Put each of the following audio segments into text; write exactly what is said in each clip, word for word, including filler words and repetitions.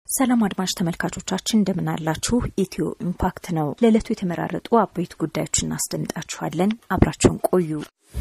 ሰላም አድማጭ ተመልካቾቻችን እንደምን አላችሁ? ኢትዮ ኢምፓክት ነው። ለዕለቱ የተመራረጡ አበይት ጉዳዮችን እናስደምጣችኋለን። አብራችሁን ቆዩ።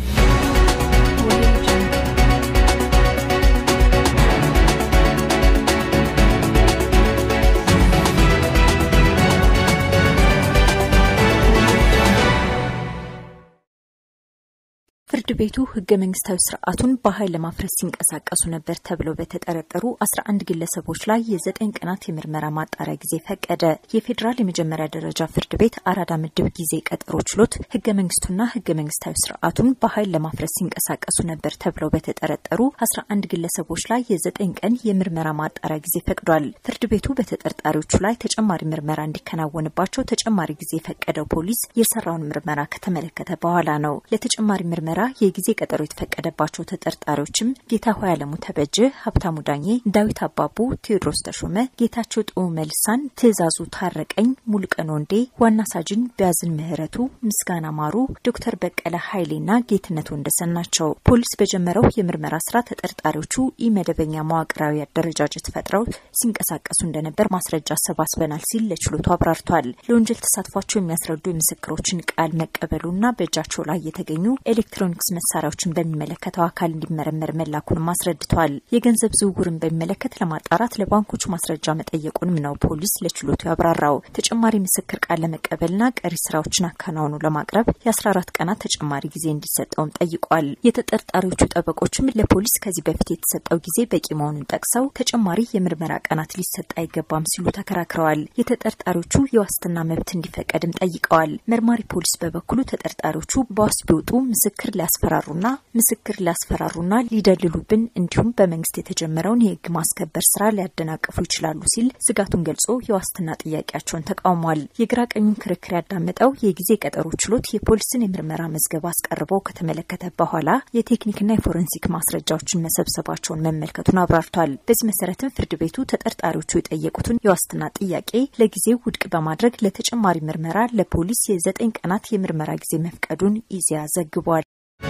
ፍርድ ቤቱ ህገ መንግስታዊ ስርዓቱን በኃይል ለማፍረስ ሲንቀሳቀሱ ነበር ተብለው በተጠረጠሩ አስራ አንድ ግለሰቦች ላይ የዘጠኝ ቀናት የምርመራ ማጣሪያ ጊዜ ፈቀደ። የፌዴራል የመጀመሪያ ደረጃ ፍርድ ቤት አራዳ ምድብ ጊዜ ቀጠሮ ችሎት ህገ መንግስቱና ህገ መንግስታዊ ስርዓቱን በኃይል ለማፍረስ ሲንቀሳቀሱ ነበር ተብለው በተጠረጠሩ አስራ አንድ ግለሰቦች ላይ የዘጠኝ ቀን የምርመራ ማጣሪያ ጊዜ ፈቅዷል። ፍርድ ቤቱ በተጠርጣሪዎቹ ላይ ተጨማሪ ምርመራ እንዲከናወንባቸው ተጨማሪ ጊዜ ፈቀደው ፖሊስ የሰራውን ምርመራ ከተመለከተ በኋላ ነው። ለተጨማሪ ምርመራ የጊዜ ቀጠሮ የተፈቀደባቸው ተጠርጣሪዎችም ጌታሆይ አለሙ ተበጀ፣ ሀብታሙ ዳኜ፣ ዳዊት አባቡ፣ ቴዎድሮስ ተሾመ፣ ጌታቸው ጦ መልሳን፣ ትዕዛዙ ታረቀኝ፣ ሙልቀን ወንዴ፣ ዋና ሳጅን ቢያዝን ምህረቱ፣ ምስጋና ማሩ፣ ዶክተር በቀለ ኃይሌና ጌትነት ወንደሰን ናቸው። ፖሊስ በጀመረው የምርመራ ስራ ተጠርጣሪዎቹ ኢመደበኛ መዋቅራዊ አደረጃጀት ፈጥረው ሲንቀሳቀሱ እንደነበር ማስረጃ አሰባስበናል ሲል ለችሎቱ አብራርቷል። ለወንጀል ተሳትፏቸው የሚያስረዱ የምስክሮችን ቃል መቀበሉና በእጃቸው ላይ የተገኙ ኤሌክትሮኒክስ መሳሪያዎችን በሚመለከተው አካል እንዲመረመር መላኩን ማስረድቷል። የገንዘብ ዝውውርን በሚመለከት ለማጣራት ለባንኮች ማስረጃ መጠየቁንም ነው ፖሊስ ለችሎቱ ያብራራው። ተጨማሪ ምስክር ቃል ለመቀበልና ቀሪ ስራዎችን አከናውኑ ለማቅረብ የአስራ አራት ቀናት ተጨማሪ ጊዜ እንዲሰጠውም ጠይቋል። የተጠርጣሪዎቹ ጠበቆችም ለፖሊስ ከዚህ በፊት የተሰጠው ጊዜ በቂ መሆኑን ጠቅሰው ተጨማሪ የምርመራ ቀናት ሊሰጥ አይገባም ሲሉ ተከራክረዋል። የተጠርጣሪዎቹ የዋስትና መብት እንዲፈቀድም ጠይቀዋል። መርማሪ ፖሊስ በበኩሉ ተጠርጣሪዎቹ በዋስ ቢወጡ ምስክር ሊያስፈራሩና ምስክር ሊያስፈራሩና ሊደልሉብን እንዲሁም በመንግስት የተጀመረውን የህግ ማስከበር ስራ ሊያደናቅፉ ይችላሉ ሲል ስጋቱን ገልጾ የዋስትና ጥያቄያቸውን ተቃውሟል። የግራ ቀኙን ክርክር ያዳመጠው የጊዜ ቀጠሮ ችሎት የፖሊስን የምርመራ መዝገብ አስቀርበው ከተመለከተ በኋላ የቴክኒክና የፎረንሲክ ማስረጃዎችን መሰብሰባቸውን መመልከቱን አብራርቷል። በዚህ መሰረትም ፍርድ ቤቱ ተጠርጣሪዎቹ የጠየቁትን የዋስትና ጥያቄ ለጊዜው ውድቅ በማድረግ ለተጨማሪ ምርመራ ለፖሊስ የዘጠኝ ቀናት የምርመራ ጊዜ መፍቀዱን ኢዜአ ዘግቧል።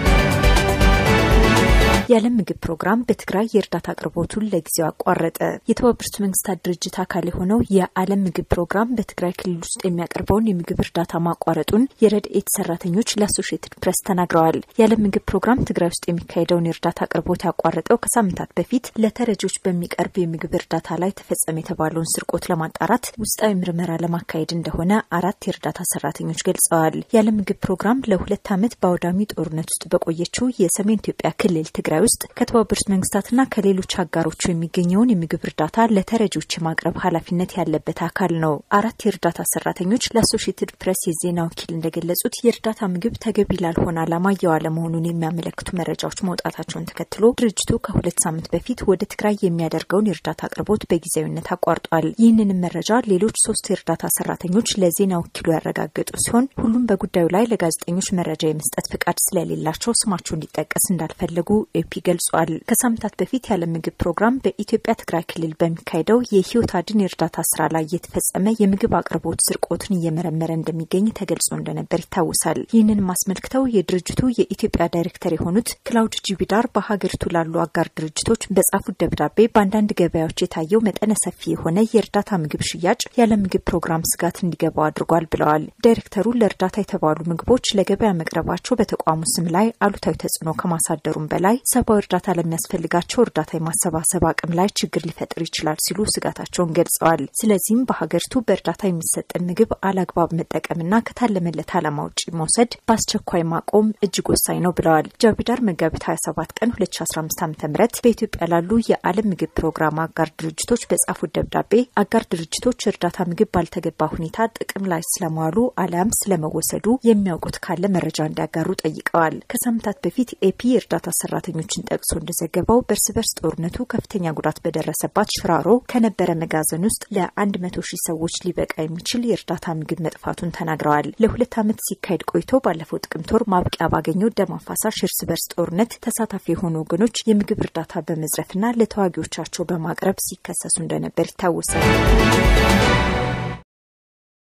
የዓለም ምግብ ፕሮግራም በትግራይ የእርዳታ አቅርቦቱን ለጊዜው አቋረጠ። የተባበሩት መንግስታት ድርጅት አካል የሆነው የዓለም ምግብ ፕሮግራም በትግራይ ክልል ውስጥ የሚያቀርበውን የምግብ እርዳታ ማቋረጡን የረድኤት ሰራተኞች ለአሶሺየትድ ፕሬስ ተናግረዋል። የዓለም ምግብ ፕሮግራም ትግራይ ውስጥ የሚካሄደውን የእርዳታ አቅርቦት ያቋረጠው ከሳምንታት በፊት ለተረጂዎች በሚቀርብ የምግብ እርዳታ ላይ ተፈጸመ የተባለውን ስርቆት ለማጣራት ውስጣዊ ምርመራ ለማካሄድ እንደሆነ አራት የእርዳታ ሰራተኞች ገልጸዋል። የዓለም ምግብ ፕሮግራም ለሁለት ዓመት በአውዳሚ ጦርነት ውስጥ በቆየችው የሰሜን ኢትዮጵያ ክልል ትግራይ ውስጥ ከተባበሩት መንግስታትና ከሌሎች አጋሮች የሚገኘውን የምግብ እርዳታ ለተረጂዎች የማቅረብ ኃላፊነት ያለበት አካል ነው። አራት የእርዳታ ሰራተኞች ለአሶሺየትድ ፕሬስ የዜና ወኪል እንደገለጹት የእርዳታ ምግብ ተገቢ ላልሆነ ዓላማ እየዋለ መሆኑን የሚያመለክቱ መረጃዎች መውጣታቸውን ተከትሎ ድርጅቱ ከሁለት ሳምንት በፊት ወደ ትግራይ የሚያደርገውን የእርዳታ አቅርቦት በጊዜያዊነት አቋርጧል። ይህንን መረጃ ሌሎች ሶስት የእርዳታ ሰራተኞች ለዜና ወኪሉ ያረጋገጡ ሲሆን ሁሉም በጉዳዩ ላይ ለጋዜጠኞች መረጃ የመስጠት ፍቃድ ስለሌላቸው ስማቸው እንዲጠቀስ እንዳልፈለጉ ኤፒ ገልጿል። ከሳምንታት በፊት የዓለም ምግብ ፕሮግራም በኢትዮጵያ ትግራይ ክልል በሚካሄደው የህይወት አድን የእርዳታ ስራ ላይ የተፈጸመ የምግብ አቅርቦት ስርቆትን እየመረመረ እንደሚገኝ ተገልጾ እንደነበር ይታወሳል። ይህንን ማስመልክተው የድርጅቱ የኢትዮጵያ ዳይሬክተር የሆኑት ክላውድ ጂቢዳር በሀገሪቱ ላሉ አጋር ድርጅቶች በጻፉት ደብዳቤ በአንዳንድ ገበያዎች የታየው መጠነ ሰፊ የሆነ የእርዳታ ምግብ ሽያጭ የዓለም ምግብ ፕሮግራም ስጋት እንዲገባው አድርጓል ብለዋል። ዳይሬክተሩ ለእርዳታ የተባሉ ምግቦች ለገበያ መቅረባቸው በተቋሙ ስም ላይ አሉታዊ ተጽዕኖ ከማሳደሩም በላይ ሰብአዊ እርዳታ ለሚያስፈልጋቸው እርዳታ የማሰባሰብ አቅም ላይ ችግር ሊፈጥር ይችላል ሲሉ ስጋታቸውን ገልጸዋል። ስለዚህም በሀገሪቱ በእርዳታ የሚሰጠን ምግብ አላግባብ መጠቀምና ከታለመለት ዓላማ ውጪ መውሰድ በአስቸኳይ ማቆም እጅግ ወሳኝ ነው ብለዋል። ጃቢዳር መጋቢት ሀያ ሰባት ቀን ሁለት ሺ አስራ አምስት ዓ.ም በኢትዮጵያ ላሉ የዓለም ምግብ ፕሮግራም አጋር ድርጅቶች በጻፉት ደብዳቤ አጋር ድርጅቶች እርዳታ ምግብ ባልተገባ ሁኔታ ጥቅም ላይ ስለመዋሉ አሊያም ስለመወሰዱ የሚያውቁት ካለ መረጃ እንዲያጋሩ ጠይቀዋል። ከሳምንታት በፊት ኤፒ እርዳታ ሰራተኞችን ጠቅሶ እንደዘገበው በርስ በርስ ጦርነቱ ከፍተኛ ጉዳት በደረሰባት ሽራሮ ከነበረ መጋዘን ውስጥ ለአንድ መቶ ሺህ ሰዎች ሊበቃ የሚችል የእርዳታ ምግብ መጥፋቱን ተናግረዋል። ለሁለት ዓመት ሲካሄድ ቆይቶ ባለፈው ጥቅምት ወር ማብቂያ ባገኘው ደም አፋሳሽ እርስ በርስ ጦርነት ተሳታፊ የሆኑ ወገኖች የምግብ እርዳታ በመዝረፍና ለተዋጊዎቻቸው በማቅረብ ሲከሰሱ እንደነበር ይታወሳል።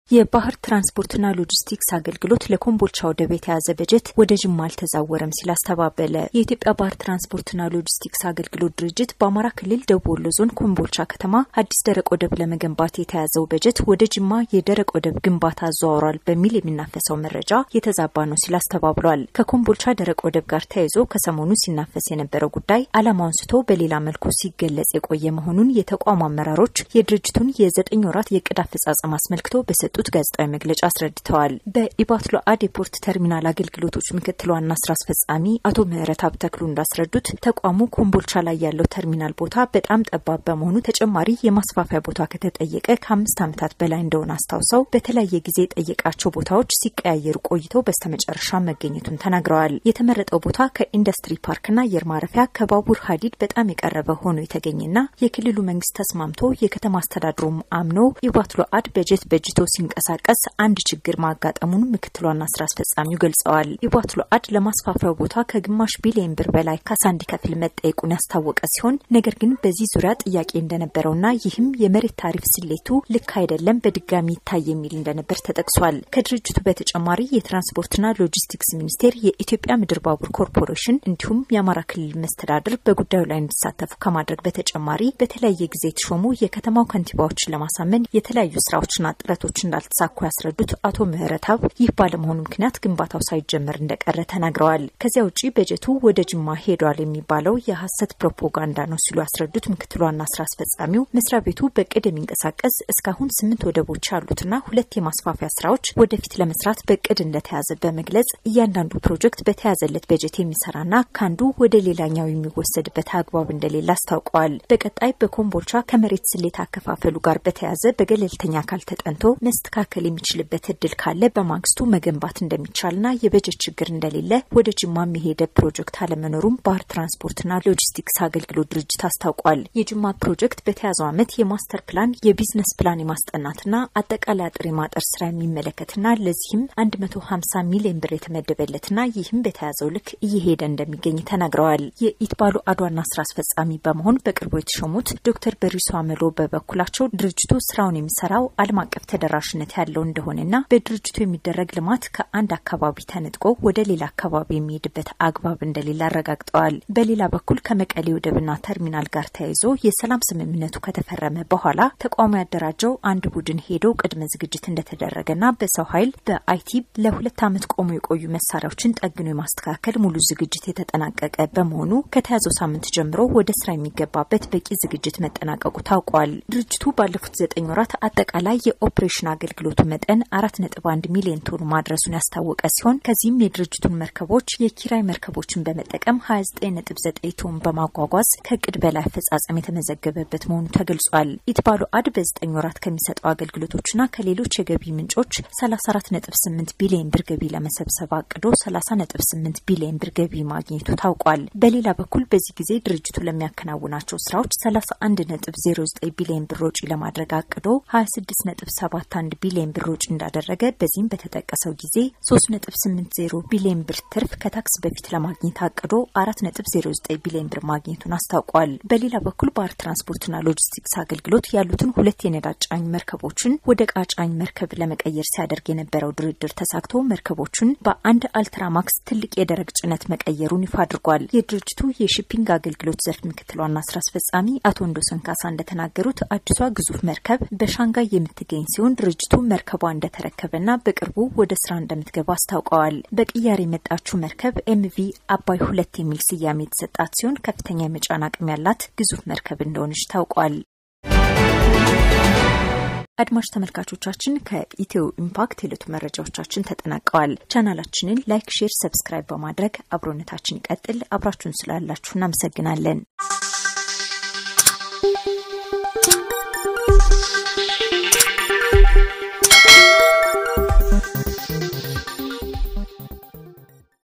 የባህር ትራንስፖርትና ሎጂስቲክስ አገልግሎት ለኮምቦልቻ ወደብ የተያዘ በጀት ወደ ጅማ አልተዛወረም ሲል አስተባበለ። የኢትዮጵያ ባህር ትራንስፖርትና ሎጂስቲክስ አገልግሎት ድርጅት በአማራ ክልል ደቡብ ወሎ ዞን ኮምቦልቻ ከተማ አዲስ ደረቅ ወደብ ለመገንባት የተያዘው በጀት ወደ ጅማ የደረቅ ወደብ ግንባታ አዘዋውሯል በሚል የሚናፈሰው መረጃ የተዛባ ነው ሲል አስተባብሏል። ከኮምቦልቻ ደረቅ ወደብ ጋር ተያይዞ ከሰሞኑ ሲናፈስ የነበረው ጉዳይ ዓላማውን ስቶ በሌላ መልኩ ሲገለጽ የቆየ መሆኑን የተቋሙ አመራሮች የድርጅቱን የዘጠኝ ወራት የዕቅድ አፈጻጸም አስመልክቶ በሰጡ ጋዜጣዊ መግለጫ አስረድተዋል። በኢባትሎ አድ የፖርት ተርሚናል አገልግሎቶች ምክትል ዋና ስራ አስፈጻሚ አቶ ምህረት አብተክሉ እንዳስረዱት ተቋሙ ኮምቦልቻ ላይ ያለው ተርሚናል ቦታ በጣም ጠባብ በመሆኑ ተጨማሪ የማስፋፊያ ቦታ ከተጠየቀ ከአምስት ዓመታት በላይ እንደሆነ አስታውሰው በተለያየ ጊዜ ጠየቃቸው ቦታዎች ሲቀያየሩ ቆይተው በስተመጨረሻ መገኘቱን ተናግረዋል። የተመረጠው ቦታ ከኢንዱስትሪ ፓርክና አየር ማረፊያ ከባቡር ሀዲድ በጣም የቀረበ ሆኖ የተገኘና የክልሉ መንግስት ተስማምቶ የከተማ አስተዳድሩም አምኖ ኢባትሎ አድ በጀት በጅቶ ሲንቀሳቀስ አንድ ችግር ማጋጠሙን ምክትል ዋና ስራ አስፈጻሚው ገልጸዋል። ኢባትሎ አድ ለማስፋፊያው ቦታ ከግማሽ ቢሊዮን ብር በላይ ካሳ እንዲከፍል መጠየቁን ያስታወቀ ሲሆን ነገር ግን በዚህ ዙሪያ ጥያቄ እንደነበረውና ይህም የመሬት ታሪፍ ስሌቱ ልክ አይደለም በድጋሚ ይታይ የሚል እንደነበር ተጠቅሷል። ከድርጅቱ በተጨማሪ የትራንስፖርትና ሎጂስቲክስ ሚኒስቴር፣ የኢትዮጵያ ምድር ባቡር ኮርፖሬሽን እንዲሁም የአማራ ክልል መስተዳድር በጉዳዩ ላይ እንዲሳተፉ ከማድረግ በተጨማሪ በተለያየ ጊዜ የተሾሙ የከተማው ከንቲባዎችን ለማሳመን የተለያዩ ስራዎችና ጥረቶች እንዳልተሳኩ ያስረዱት አቶ ምህረታብ ይህ ባለመሆኑ ምክንያት ግንባታው ሳይጀመር እንደቀረ ተናግረዋል። ከዚያ ውጪ በጀቱ ወደ ጅማ ሄዷል የሚባለው የሐሰት ፕሮፓጋንዳ ነው ሲሉ ያስረዱት ምክትል ዋና ስራ አስፈጻሚው መስሪያ ቤቱ በቅድ የሚንቀሳቀስ እስካሁን ስምንት ወደቦች ያሉትና ሁለት የማስፋፊያ ስራዎች ወደፊት ለመስራት በቅድ እንደተያዘ በመግለጽ እያንዳንዱ ፕሮጀክት በተያዘለት በጀት የሚሰራና ካንዱ ወደ ሌላኛው የሚወሰድበት አግባብ እንደሌለ አስታውቀዋል። በቀጣይ በኮምቦልቻ ከመሬት ስሌት አከፋፈሉ ጋር በተያዘ በገለልተኛ አካል ተጠንቶ መስተካከል የሚችልበት እድል ካለ በማግስቱ መገንባት እንደሚቻልና የበጀት ችግር እንደሌለ ወደ ጅማ የሄደ ፕሮጀክት አለመኖሩም ባህር ትራንስፖርትና ሎጂስቲክስ አገልግሎት ድርጅት አስታውቋል። የጅማ ፕሮጀክት በተያዘው ዓመት የማስተር ፕላን የቢዝነስ ፕላን የማስጠናትና አጠቃላይ አጥር የማጠር ስራ የሚመለከትና ለዚህም አንድ መቶ ሀምሳ ሚሊዮን ብር የተመደበለትና ይህም በተያዘው ልክ እየሄደ እንደሚገኝ ተናግረዋል። የኢትባሉ አድዋና ስራ አስፈጻሚ በመሆን በቅርቡ የተሾሙት ዶክተር በሪሶ አመሎ በበኩላቸው ድርጅቱ ስራውን የሚሰራው ዓለም አቀፍ ተደራሽነት ያለው እንደሆነና በድርጅቱ የሚደረግ ልማት ከአንድ አካባቢ ተነጥቆ ወደ ሌላ አካባቢ የሚሄድበት አግባብ እንደሌለ አረጋግጠዋል። በሌላ በኩል ከመቀሌ ወደብና ተርሚናል ጋር ተያይዞ የሰላም ስምምነቱ ከተፈረመ በኋላ ተቋሙ ያደራጀው አንድ ቡድን ሄዶ ቅድመ ዝግጅት እንደተደረገና በሰው ኃይል በአይቲ ለሁለት ዓመት ቆሞ የቆዩ መሳሪያዎችን ጠግኖ የማስተካከል ሙሉ ዝግጅት የተጠናቀቀ በመሆኑ ከተያዘው ሳምንት ጀምሮ ወደ ስራ የሚገባበት በቂ ዝግጅት መጠናቀቁ ታውቋል። ድርጅቱ ባለፉት ዘጠኝ ወራት አጠቃላይ የኦፕሬሽን አገልግሎቱ መጠን አራት ነጥብ አንድ ሚሊዮን ቶን ማድረሱን ያስታወቀ ሲሆን ከዚህም የድርጅቱን መርከቦች የኪራይ መርከቦችን በመጠቀም ሀያ ዘጠኝ ነጥብ ዘጠኝ ቶን በማጓጓዝ ከቅድ በላይ አፈጻጸም የተመዘገበበት መሆኑ ተገልጿል። ኢትባሉ አድ በዘጠኝ ወራት ከሚሰጠው አገልግሎቶችና ከሌሎች የገቢ ምንጮች ሰላሳ አራት ነጥብ ስምንት ቢሊዮን ብር ገቢ ለመሰብሰብ አቅዶ ሰላሳ ነጥብ ስምንት ቢሊዮን ብር ገቢ ማግኘቱ ታውቋል። በሌላ በኩል በዚህ ጊዜ ድርጅቱ ለሚያከናውናቸው ስራዎች ሰላሳ አንድ ነጥብ ዜሮ ዘጠኝ ቢሊዮን ብር ወጪ ለማድረግ አቅዶ ሀያ ስድስት ነጥብ ሰባት አንድ ቢሊዮን ብር ወጪ እንዳደረገ በዚህም በተጠቀሰው ጊዜ ሶስት ነጥብ ስምንት ዜሮ ቢሊዮን ብር ትርፍ ከታክስ በፊት ለማግኘት አቅዶ አራት ነጥብ ዜሮ ዘጠኝ ቢሊዮን ብር ማግኘቱን አስታውቋል። በሌላ በኩል ባህር ትራንስፖርትና ሎጂስቲክስ አገልግሎት ያሉትን ሁለት የነዳጅ ጫኝ መርከቦችን ወደ ዕቃ ጫኝ መርከብ ለመቀየር ሲያደርግ የነበረው ድርድር ተሳክቶ መርከቦቹን በአንድ አልትራማክስ ትልቅ የደረቅ ጭነት መቀየሩን ይፋ አድርጓል። የድርጅቱ የሺፒንግ አገልግሎት ዘርፍ ምክትል ዋና ስራ አስፈጻሚ አቶ እንዶሰን ካሳ እንደተናገሩት አዲሷ ግዙፍ መርከብ በሻንጋይ የምትገኝ ሲሆን ድርጅቱ መርከቧ እንደተረከበና በቅርቡ ወደ ስራ እንደምትገባ አስታውቀዋል። በቅያሬ የመጣችው መርከብ ኤምቪ አባይ ሁለት የሚል ስያሜ የተሰጣት ሲሆን ከፍተኛ የመጫን አቅም ያላት ግዙፍ መርከብ እንደሆነች ታውቋል። አድማጭ ተመልካቾቻችን ከኢትዮ ኢምፓክት የዕለቱ መረጃዎቻችን ተጠናቀዋል። ቻናላችንን ላይክ፣ ሼር፣ ሰብስክራይብ በማድረግ አብሮነታችን ይቀጥል። አብራችሁን ስላላችሁ እናመሰግናለን።